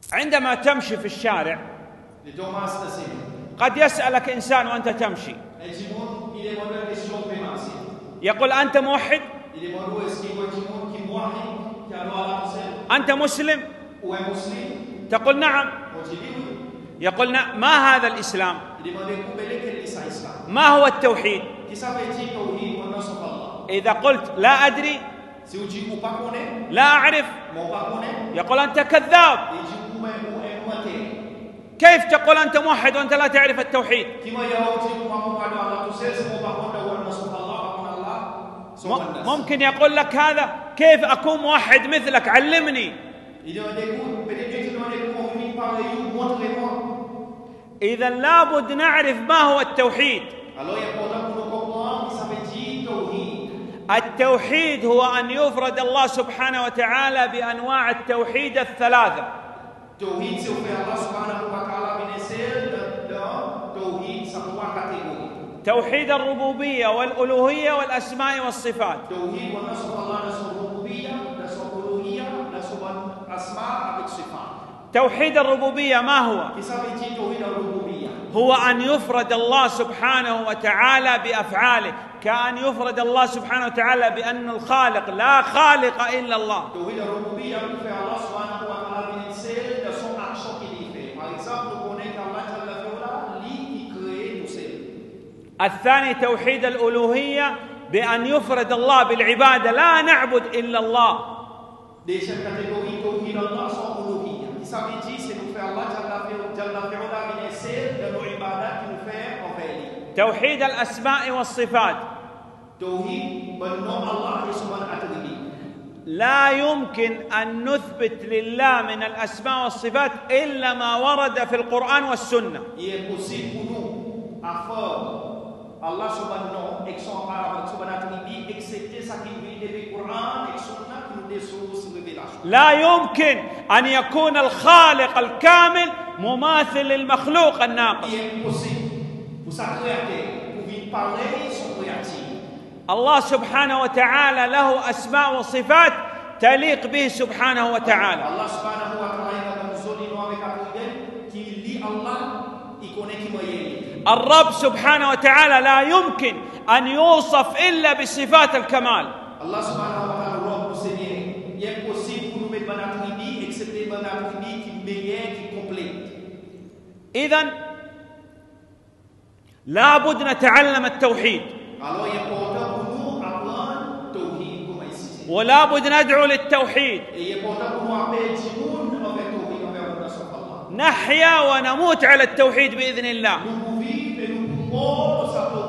عندما تمشي في الشارع قد يسألك إنسان وأنت تمشي، يقول: أنت موحد؟ أنت مسلم؟ تقول: نعم. يقول: ما هذا الإسلام؟ ما هو التوحيد؟ إذا قلت: لا أدري، لا أعرف، يقول: أنت كذاب. كيف تقول أنت موحد وأنت لا تعرف التوحيد؟ ممكن يقول لك هذا: كيف أكون موحد مثلك؟ علمني. إذا لابد نعرف ما هو التوحيد. التوحيد هو أن يفرد الله سبحانه وتعالى بأنواع التوحيد الثلاثة: توحيد الربوبية والألوهية والأسماء والصفات. توحيد الربوبية ما هو؟ هو أن يفرد الله سبحانه وتعالى بأفعاله، كأن يفرد الله سبحانه وتعالى بأن الخالق لا خالق إلا الله. الثاني توحيد الألوهية، بأن يفرد الله بالعبادة، لا نعبد إلا الله. توحيد الأسماء والصفات، لا يمكن أن نثبت لله من الأسماء والصفات إلا ما ورد في القرآن والسنة. لا يمكن أن يكون الخالق الكامل مماثل للمخلوق الناقص. الله سبحانه وتعالى له أسماء وصفات تليق به سبحانه وتعالى. الرب سبحانه وتعالى لا يمكن أن يوصف إلا بصفات الكمال. إذن لا بد نتعلم التوحيد، ولا بد ندعو للتوحيد، نحيا ونموت على التوحيد بإذن الله.